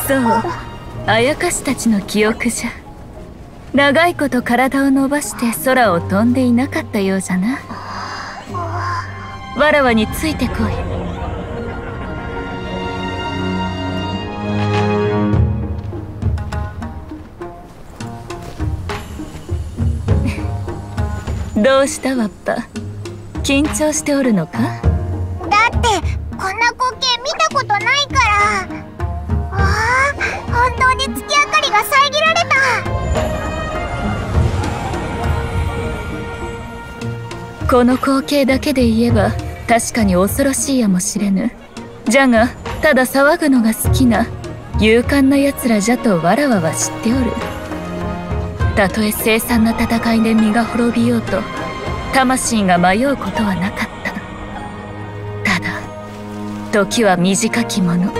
そう、あやかしたちの記憶じゃ。長いこと体を伸ばして空を飛んでいなかったようじゃな。わらわについてこい。どうしたわっぱ、緊張しておるのか？ だってこんな光景見たことないから。本当に月明かりが遮られた。この光景だけで言えば確かに恐ろしいやもしれぬ。じゃがただ騒ぐのが好きな勇敢な奴らじゃとわらわは知っておる。たとえ凄惨な戦いで身が滅びようと魂が迷うことはなかった。ただ時は短きもの。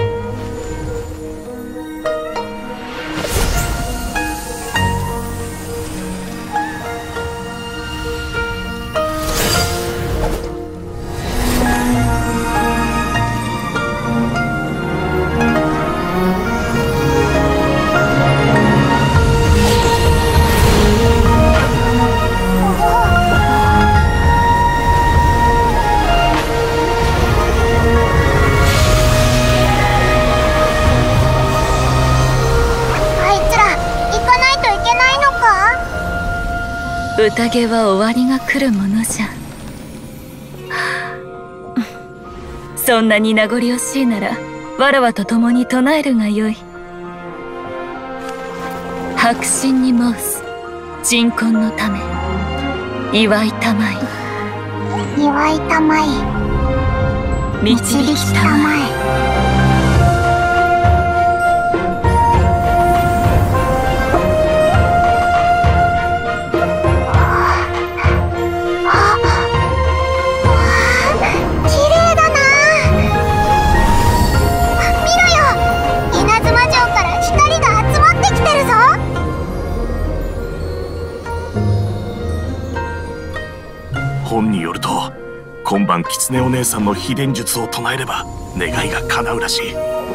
宴は終わりが来るものじゃ。そんなに名残惜しいならわらわと共に唱えるがよい。白神に申す鎮魂のため、祝いたまい、 祝いたまい、 導きたまえ。 本によると今晩狐お姉さんの秘伝術を唱えれば願いが叶うらしい。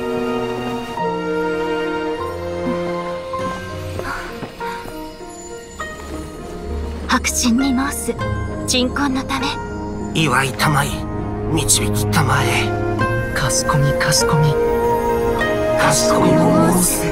白神に申す鎮魂のため、 祝いたまい、導きたまえ。 かしこみかしこみ、 かしこみも申す。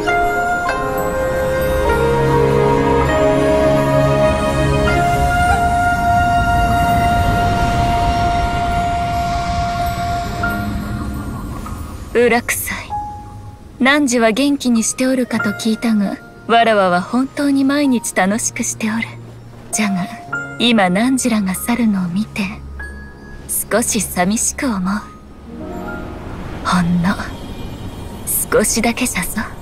裏臭い。汝は元気にしておるかと聞いたが、わらわは本当に毎日楽しくしておる。じゃが今汝らが去るのを見て少し寂しく思う。ほんの少しだけじゃぞ。